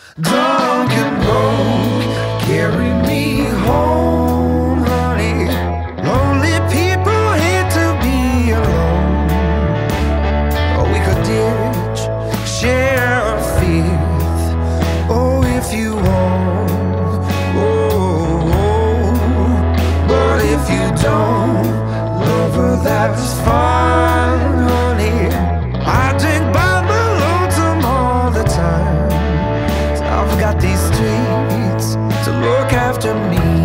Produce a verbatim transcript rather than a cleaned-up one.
Drunk and broke, carry me home, honey. Lonely people hate to be alone. Or we could ditch, share a fifth. Oh, if you want. Oh, oh. But if you don't love her, that's fine, honey. I drink by my lonesome all the time. I've got these streets to look after me.